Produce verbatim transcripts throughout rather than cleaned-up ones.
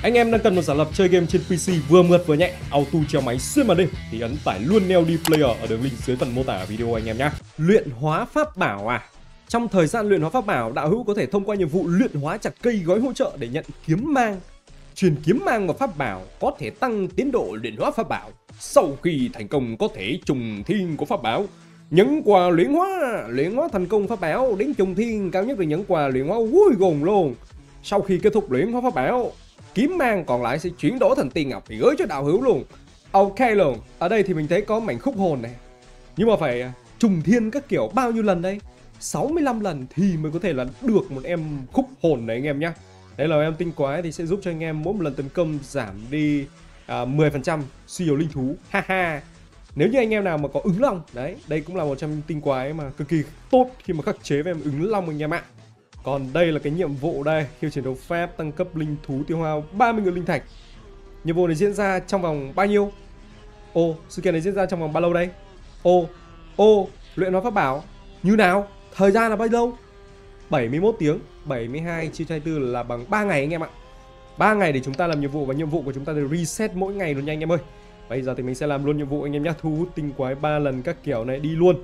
Anh em đang cần một giả lập chơi game trên pê xê vừa mượt vừa nhẹ, auto treo máy xuyên màn đêm thì ấn tải luôn Neo D Player ở đường link dưới phần mô tả video anh em nhé. Luyện hóa pháp bảo à? Trong thời gian luyện hóa pháp bảo, đạo hữu có thể thông qua nhiệm vụ luyện hóa chặt cây gói hỗ trợ để nhận kiếm mang. Truyền kiếm mang vào pháp bảo có thể tăng tiến độ luyện hóa pháp bảo. Sau khi thành công có thể trùng thiên của pháp bảo. Những quà luyện hóa, luyện hóa thành công pháp bảo đến trùng thiên cao nhất là những quà luyện hóa cuối cùng luôn. Sau khi kết thúc luyện hóa pháp bảo, kiếm mang còn lại sẽ chuyển đổi thành tiền ngọc thì gửi cho đạo hữu luôn. Ok luôn. Ở đây thì mình thấy có mảnh khúc hồn này. Nhưng mà phải trùng thiên các kiểu bao nhiêu lần đây? sáu mươi lăm lần thì mới có thể là được một em khúc hồn này anh em nhá. Đấy là em tinh quái thì sẽ giúp cho anh em mỗi một lần tấn công giảm đi à, mười phần trăm suy yếu linh thú. Haha. Nếu như anh em nào mà có ứng long, đấy, đây cũng là một trong những tinh quái mà cực kỳ tốt khi mà khắc chế với em ứng long anh em ạ. Còn đây là cái nhiệm vụ đây, khiêu chiến đấu pháp tăng cấp linh thú tiêu hao ba mươi nghìn linh thạch. Nhiệm vụ này diễn ra trong vòng bao nhiêu? Ô, sự kiện này diễn ra trong vòng bao lâu đây? Ô, ô, luyện hóa pháp bảo như nào? Thời gian là bao lâu? bảy mươi mốt tiếng, bảy mươi hai chia cho hai mươi tư là bằng ba ngày anh em ạ. ba ngày để chúng ta làm nhiệm vụ và nhiệm vụ của chúng ta thì reset mỗi ngày luôn nha anh em ơi. Bây giờ thì mình sẽ làm luôn nhiệm vụ anh em nhé, thu hút tinh quái ba lần các kiểu này đi luôn.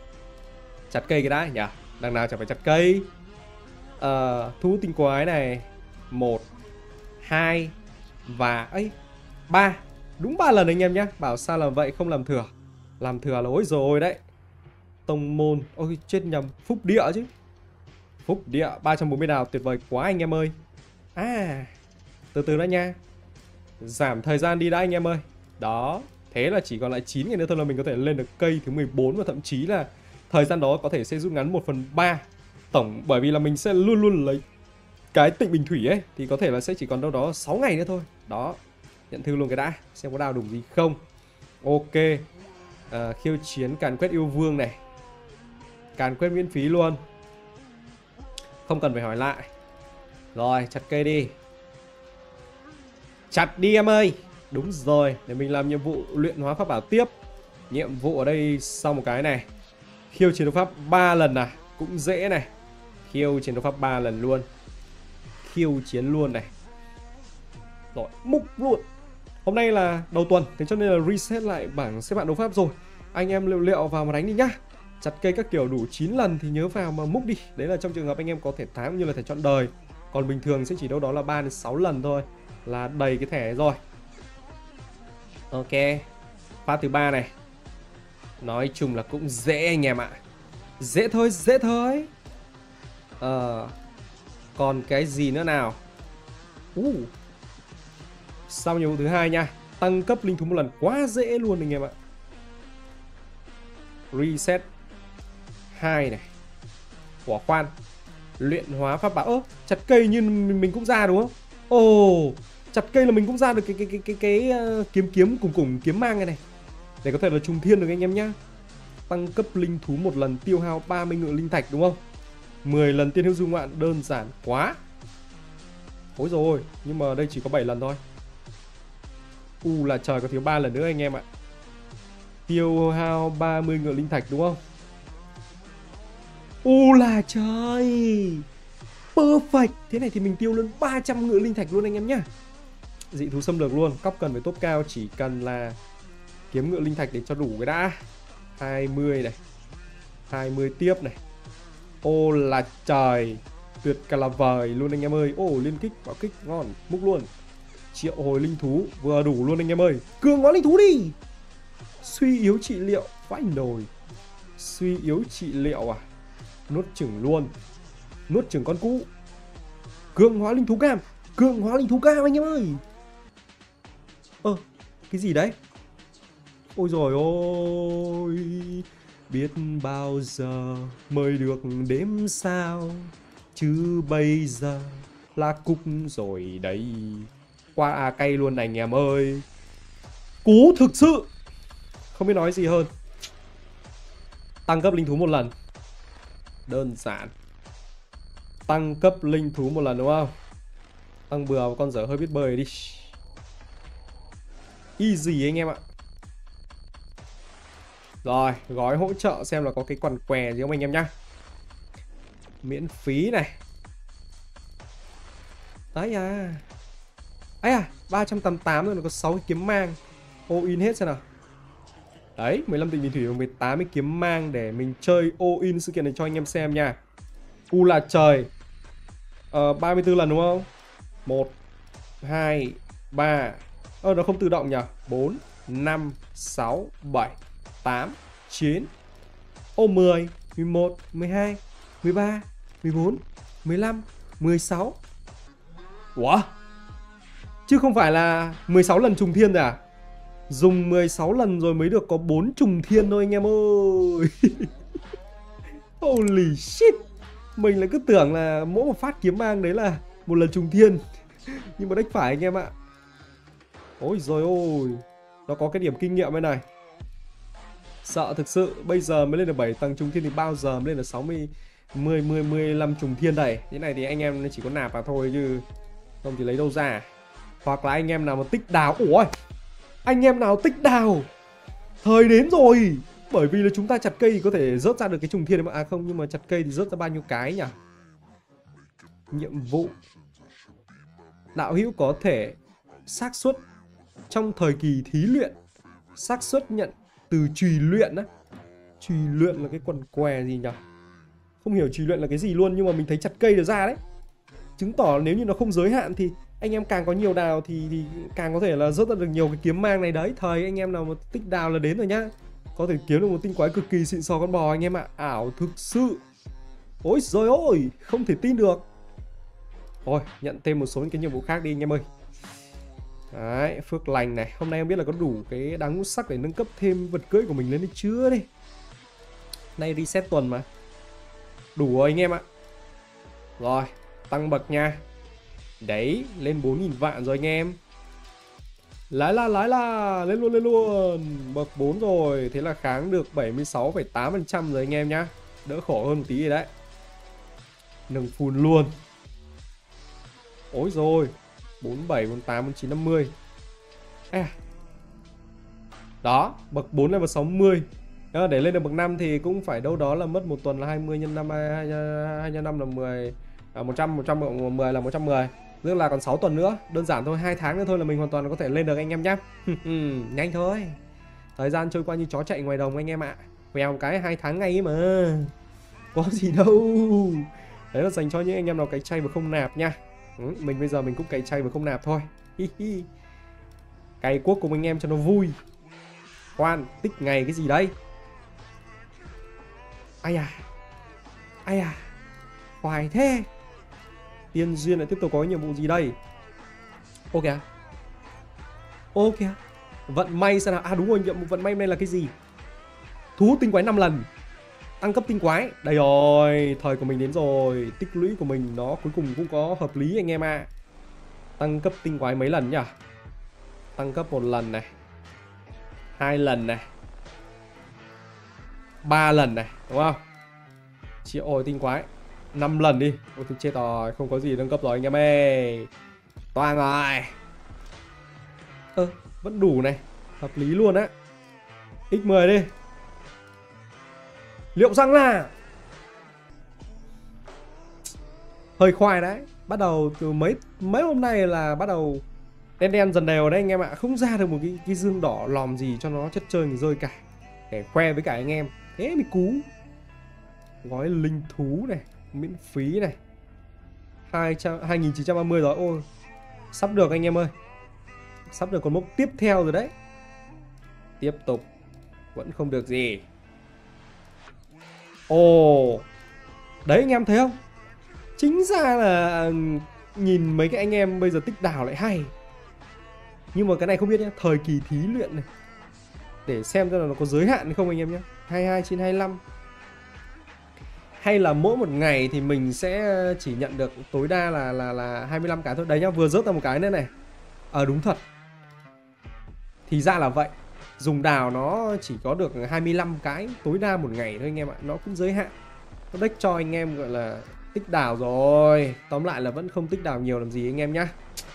Chặt cây cái đã nhỉ? Đằng nào chẳng phải chặt cây. À, thu hút tinh quái này một, hai và ấy ba. Đúng ba lần anh em nhé. Bảo sao làm vậy không làm thừa. Làm thừa là lỗi rồi đấy. Tông môn, ôi chết nhầm, phúc địa chứ. Phúc địa ba trăm bốn mươi đào, tuyệt vời quá anh em ơi. À, từ từ đã nha. Giảm thời gian đi đã anh em ơi. Đó, thế là chỉ còn lại chín ngày nữa thôi là mình có thể lên được cây thứ mười bốn. Và thậm chí là thời gian đó có thể sẽ rút ngắn một phần ba tổng. Bởi vì là mình sẽ luôn luôn lấy cái tịnh bình thủy ấy, thì có thể là sẽ chỉ còn đâu đó sáu ngày nữa thôi. Đó, nhận thư luôn cái đã, xem có đào đủ gì không. Ok, à, khiêu chiến càn quét yêu vương này. Càn quét miễn phí luôn, không cần phải hỏi lại. Rồi, chặt cây đi. Chặt đi em ơi. Đúng rồi, để mình làm nhiệm vụ luyện hóa pháp bảo tiếp. Nhiệm vụ ở đây sau một cái này. Khiêu chiến đấu pháp ba lần à, cũng dễ này. Khiêu chiến đấu pháp ba lần luôn. Khiêu chiến luôn này. Rồi, múc luôn. Hôm nay là đầu tuần, thế cho nên là reset lại bảng xếp hạng đấu pháp rồi. Anh em liệu liệu vào mà đánh đi nhá. Chặt cây các kiểu đủ chín lần thì nhớ vào mà múc đi. Đấy là trong trường hợp anh em có thể thắng cũng như là thẻ chọn đời. Còn bình thường sẽ chỉ đâu đó là ba đến sáu lần thôi là đầy cái thẻ rồi. Ok, phát thứ ba này. Nói chung là cũng dễ anh em ạ. Dễ thôi, dễ thôi. Ờ, còn cái gì nữa nào? uh. Sau nhiệm vụ thứ hai nha, tăng cấp linh thú một lần, quá dễ luôn anh em ạ. Reset hai này. Quả khoan, luyện hóa pháp bảo. Ơ, chặt cây như mình cũng ra đúng không? Ồ, oh, chặt cây là mình cũng ra được cái cái cái cái, cái, cái uh, kiếm kiếm cùng cùng kiếm mang này này. Để có thể là trùng thiên được anh em nhá. Tăng cấp linh thú một lần, tiêu hao ba mươi ngựa linh thạch đúng không? mười lần tiên hữu du ngoạn, đơn giản quá. Ôi rồi, nhưng mà đây chỉ có bảy lần thôi. U là trời, có thiếu ba lần nữa anh em ạ. Tiêu hao ba mươi ngựa linh thạch đúng không? U là trời, perfect. Thế này thì mình tiêu lên ba trăm ngựa linh thạch luôn anh em nhá. Dị thú xâm lược luôn, cóc cần phải top cao, chỉ cần là kiếm ngựa linh thạch để cho đủ cái đã. Hai mươi này, hai mươi tiếp này. Ô là trời, tuyệt cả là vời luôn anh em ơi. Ô, liên kích, bảo kích, ngon, múc luôn. Triệu hồi linh thú, vừa đủ luôn anh em ơi. Cường hóa linh thú đi. Suy yếu trị liệu, vãi nồi. Suy yếu trị liệu à? Nuốt chửng luôn. Nuốt chửng con cũ. Cường hóa linh thú cam. Cường hóa linh thú cam anh em ơi. Ơ, ờ, cái gì đấy? Ôi rồi ôi, biết bao giờ mới được đếm sao, chứ bây giờ là cúc rồi đấy. Qua à cay luôn anh em ơi. Cú thực sự, không biết nói gì hơn. Tăng cấp linh thú một lần, đơn giản. Tăng cấp linh thú một lần đúng không? Tăng bừa con dở hơi biết bơi đi. Easy anh em ạ. Rồi, gói hỗ trợ xem là có cái quằn què gì không anh em nhá. Miễn phí này. Đấy à. ấy à, ba trăm tám mươi tám rồi, nó có sáu cái kiếm mang. All in hết xem nào. Đấy, mười lăm tịnh bình thủy và mười tám cái kiếm mang để mình chơi all in sự kiện này cho anh em xem nha. U là trời. Ờ, ba mươi tư lần đúng không? một, hai, ba. Ờ, nó không tự động nhỉ? bốn, năm, sáu, bảy, tám, chín. Ô, mười, mười một, mười hai, mười ba, mười bốn, mười lăm, mười sáu. Ủa? Chứ không phải là mười sáu lần trùng thiên rồi à? Dùng mười sáu lần rồi mới được có bốn trùng thiên thôi anh em ơi. Holy shit. Mình lại cứ tưởng là mỗi một phát kiếm mang đấy là một lần trùng thiên. Nhưng mà đếch phải anh em ạ. Ôi rồi ôi. Nó có cái điểm kinh nghiệm bên này. Sợ thực sự. Bây giờ mới lên được bảy tầng trùng thiên thì bao giờ mới lên được sáu mươi, mười, mười, mười lăm trùng thiên đây. Thế này thì anh em chỉ có nạp vào thôi chứ không thì lấy đâu ra. Hoặc là anh em nào mà tích đào. Ủa, anh em nào tích đào, thời đến rồi. Bởi vì là chúng ta chặt cây thì có thể rớt ra được cái trùng thiên đấy mà. À không, nhưng mà chặt cây thì rớt ra bao nhiêu cái nhỉ? Nhiệm vụ. Đạo hữu có thể xác suất trong thời kỳ thí luyện, xác suất nhận từ trùy luyện á. Trùy luyện là cái quần què gì nhỉ? Không hiểu trùy luyện là cái gì luôn, nhưng mà mình thấy chặt cây được ra đấy. Chứng tỏ nếu như nó không giới hạn thì anh em càng có nhiều đào thì, thì càng có thể là rớt ra được nhiều cái kiếm mang này đấy. Thời anh em nào mà tích đào là đến rồi nhá. Có thể kiếm được một tinh quái cực kỳ xịn sò con bò anh em ạ. À. Ảo thực sự. Ôi giời ơi, không thể tin được. Thôi, nhận thêm một số những cái nhiệm vụ khác đi anh em ơi. Đấy, phước lành này. Hôm nay không biết là có đủ cái đá ngũ sắc để nâng cấp thêm vật cưỡi của mình lên hay chưa đi. Nay reset tuần mà. Đủ rồi anh em ạ. Rồi, tăng bậc nha. Đấy, lên bốn nghìn vạn rồi anh em. Lái là lái là, lên luôn lên luôn. Bậc bốn rồi, thế là kháng được bảy mươi sáu phẩy tám phần trăm rồi anh em nhá. Đỡ khổ hơn một tí rồi đấy. Nâng full luôn. Ôi rồi, bốn mươi bảy, bốn mươi tám, bốn mươi chín, năm mươi. À. Đó, bậc bốn lên bậc sáu mươi. À, để lên được bậc năm thì cũng phải đâu đó là mất một tuần là hai mươi nhân năm, hai nhân năm là mười, à, một trăm, một trăm mười là một trăm mười. Tức là còn sáu tuần nữa, đơn giản thôi, hai tháng nữa thôi là mình hoàn toàn có thể lên được anh em nhé. Nhanh thôi. Thời gian trôi qua như chó chạy ngoài đồng anh em ạ. Vèo một cái hai tháng ngay ấy mà. Có gì đâu. Đấy là dành cho những anh em nào cày chay và không nạp nha. Ừ, mình bây giờ mình cũng cày chay và không nạp thôi. Cày quốc cùng anh em cho nó vui. Khoan, tích ngày cái gì đây? Ai à. Ai à. Hoài thế. Tiên duyên lại tiếp tục có nhiệm vụ gì đây? Ok. Ok. Vận may xem nào. À đúng rồi, nhiệm vụ vận may này là cái gì? Thu hút tinh quái năm lần. Tăng cấp tinh quái. Đây rồi, thời của mình đến rồi. Tích lũy của mình nó cuối cùng cũng có hợp lý anh em ạ. À. Tăng cấp tinh quái mấy lần nhỉ? Tăng cấp một lần này, hai lần này, ba lần này, đúng không? Triệu ôi tinh quái năm lần đi. Ôi thì chết rồi, không có gì nâng cấp rồi anh em ơi. Toang rồi. Ơ, ờ, vẫn đủ này. Hợp lý luôn á. nhân mười đi. Liệu rằng là hơi khoai đấy. Bắt đầu từ mấy mấy hôm nay là bắt đầu đen đen dần đều đấy anh em ạ. Không ra được một cái, cái dương đỏ lòm gì cho nó chất chơi người rơi cả. Để khoe với cả anh em. Thế mới cú. Gói linh thú này, miễn phí này, hai nghìn chín trăm ba mươi rồi. Ôi, sắp được anh em ơi. Sắp được con mốc tiếp theo rồi đấy. Tiếp tục. Vẫn không được gì. Ồ. Đấy anh em thấy không? Chính ra là nhìn mấy cái anh em bây giờ tích đào lại hay. Nhưng mà cái này không biết nhé. Thời kỳ thí luyện này, để xem ra là nó có giới hạn hay không anh em nhé. hai mươi hai trên hai mươi lăm. Hay là mỗi một ngày thì mình sẽ chỉ nhận được tối đa là là là hai mươi lăm cái thôi. Đấy nhá, vừa rớt ra một cái nữa này. Ờ à, đúng thật. Thì ra là vậy. Dùng đào nó chỉ có được hai mươi lăm cái tối đa một ngày thôi anh em ạ. Nó cũng giới hạn. Nó đếch cho anh em gọi là tích đào rồi. Tóm lại là vẫn không tích đào nhiều làm gì anh em nhá.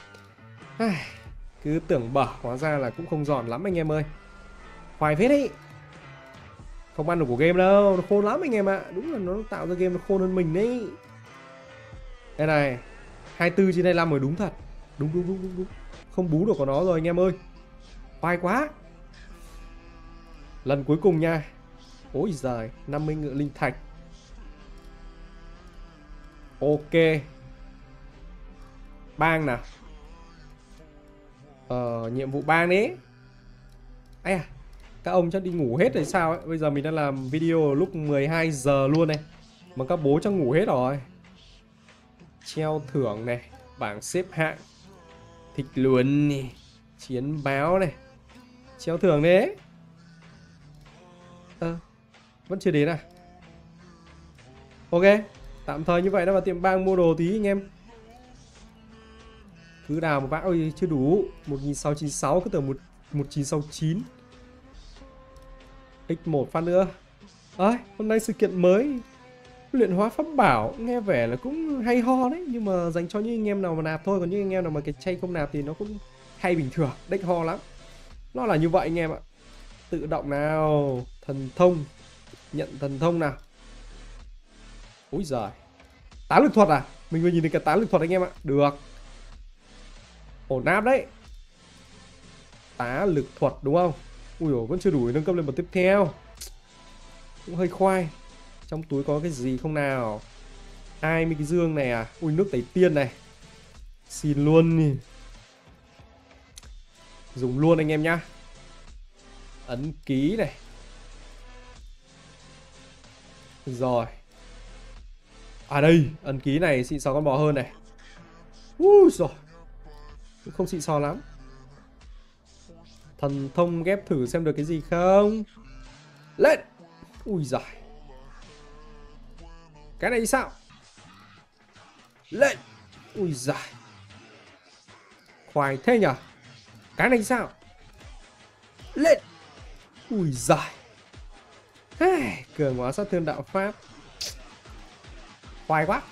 Cứ tưởng bở, hóa ra là cũng không giòn lắm anh em ơi. Khoai phết ấy. Không ăn được của game đâu, nó khôn lắm anh em ạ. Đúng là nó tạo ra game nó khôn hơn mình đấy. Đây này, hai mươi tư trên hai mươi lăm rồi, đúng thật. Đúng đúng đúng đúng đúng. không bú được của nó rồi anh em ơi. Oai quá. Lần cuối cùng nha. Ôi giời, năm mươi ngựa linh thạch. Ok. Bang nào. Ờ, nhiệm vụ bang đấy. Ây à, các ông chắc đi ngủ hết rồi sao ấy. Bây giờ mình đang làm video lúc mười hai giờ luôn này, mà các bố chắc ngủ hết rồi. Treo thưởng này, bảng xếp hạng, thịt luồn này, chiến báo này, treo thưởng đấy. Ờ, à, vẫn chưa đến à. Ok, tạm thời như vậy đã vào tiệm bang mua đồ tí anh em. Cứ đào một vã, ôi chưa đủ. Một nghìn sáu trăm chín mươi sáu, cứ tưởng một một chín sáu chín. nhân một phát nữa. Ơi, hôm nay sự kiện mới luyện hóa pháp bảo, nghe vẻ là cũng hay ho đấy, nhưng mà dành cho những anh em nào mà nạp thôi, còn những anh em nào mà cái chay không nạp thì nó cũng hay bình thường, đếch ho lắm. Nó là như vậy anh em ạ. Tự động nào, thần thông, nhận thần thông nào. Úi giời, tá lực thuật à? Mình vừa nhìn thấy cái tá lực thuật anh em ạ. Được, ổn áp đấy. Tá lực thuật đúng không? Ui dồi, vẫn chưa đủ để nâng cấp lên bậc tiếp theo. Cũng hơi khoai. Trong túi có cái gì không nào? hai mươi cái dương này à? Ui, nước tẩy tiên này. Xin luôn đi. Dùng luôn anh em nhá. Ấn ký này. Rồi. À đây, ấn ký này xịn sò con bò hơn này. Ui rồi, cũng không xịn sò lắm. Thần thông ghép thử xem được cái gì không. Lên. Ui giời, cái này sao? Lên. Ui giời, khoai thế nhở. Cái này sao? Lên. Ui giời, hey, cường hóa sát thương đạo pháp. Khoai quá.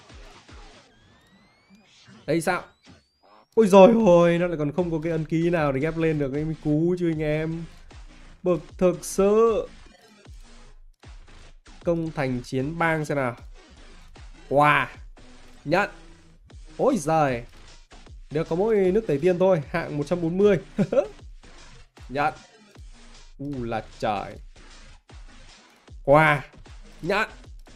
Đây sao? Ôi rồi hồi nó lại còn không có cái ấn ký nào để ghép lên được cái cú chứ anh em. Bực thực sự. Công thành chiến bang xem nào. Wow, nhận. Ôi giời, được có mỗi nước tẩy tiên thôi, hạng một trăm bốn mươi. Nhận. U là trời. Wow, nhận.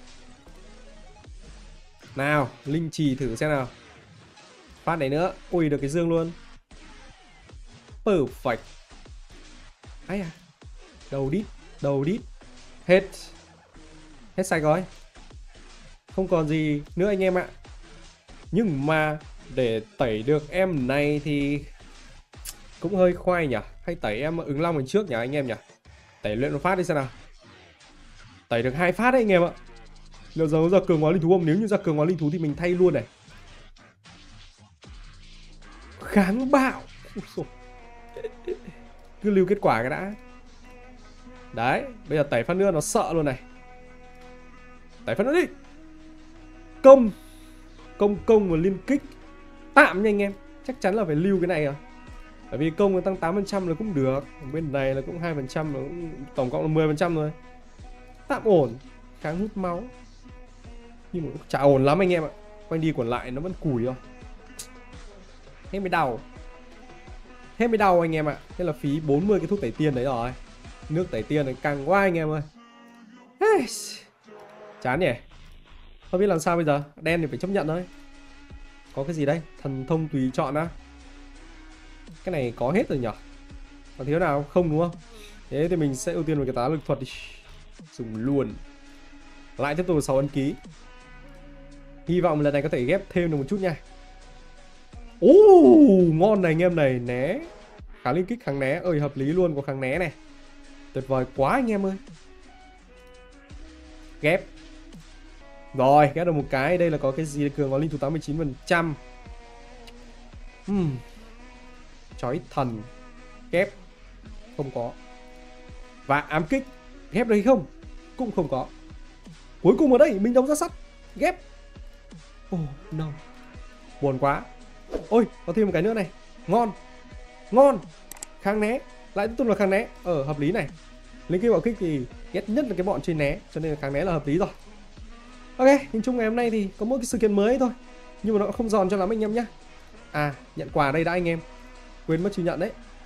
Nào, linh trì thử xem nào. Phát này nữa. Ui, được cái dương luôn. Perfect. Ấy à, đầu đít, đầu đít. Hết. Hết sạch rồi. Không còn gì nữa anh em ạ. Nhưng mà để tẩy được em này thì cũng hơi khoai nhỉ. Hay tẩy em ứng long mình trước nhỉ anh em nhỉ. Tẩy luyện một phát đi xem nào. Tẩy được hai phát đấy anh em ạ. Liệu giờ ra cường hóa linh thú không? Nếu như ra cường hóa linh thú thì mình thay luôn này. Kháng bạo. Cứ lưu kết quả cái đã. Đấy, bây giờ tẩy phát nữa nó sợ luôn này. Tẩy phát nữa đi. Công. Công công và liên kích. Tạm nha anh em. Chắc chắn là phải lưu cái này rồi. Bởi vì công nó tăng tám phần trăm là cũng được. Bên này là cũng hai phần trăm, là cũng tổng cộng là mười phần trăm rồi. Tạm ổn. Kháng hút máu. Nhưng mà chả ổn lắm anh em ạ. Quanh đi quẩn lại nó vẫn cùi thôi. Thế mới đau. Thế mới đau anh em ạ. Thế là phí bốn mươi cái thuốc tẩy tiên đấy rồi. Nước tẩy tiên này căng quá anh em ơi. Chán nhỉ. Không biết làm sao bây giờ. Đen thì phải chấp nhận thôi. Có cái gì đây? Thần thông tùy chọn á. Cái này có hết rồi nhỉ. Còn thiếu nào không đúng không? Thế thì mình sẽ ưu tiên vào cái tá lực thuật đi. Dùng luôn. Lại tiếp tục là sáu ấn ký. Hy vọng lần này có thể ghép thêm được một chút nha. Ồ, ngon này anh em này. Né. Kháng liên kích, kháng né. Ơi hợp lý luôn, có kháng né này. Tuyệt vời quá anh em ơi. Ghép. Rồi, ghép được một cái. Đây là có cái gì cường có linh thú tám mươi chín phần trăm. uhm. Chói thần. Ghép. Không có. Và ám kích. Ghép được hay không? Cũng không có. Cuối cùng ở đây mình đóng ra sắt. Ghép. Oh no. Buồn quá. Ôi, có thêm một cái nữa này. Ngon. Ngon. Kháng né. Lại tiếp tục là kháng né. Ờ, hợp lý này. Linh kích bạo kích thì ghét nhất là cái bọn chơi né. Cho nên là kháng né là hợp lý rồi. Ok, nhìn chung ngày hôm nay thì có mỗi cái sự kiện mới thôi. Nhưng mà nó cũng không giòn cho lắm anh em nhé. À, nhận quà đây đã anh em. quên mất chữ nhận đấy.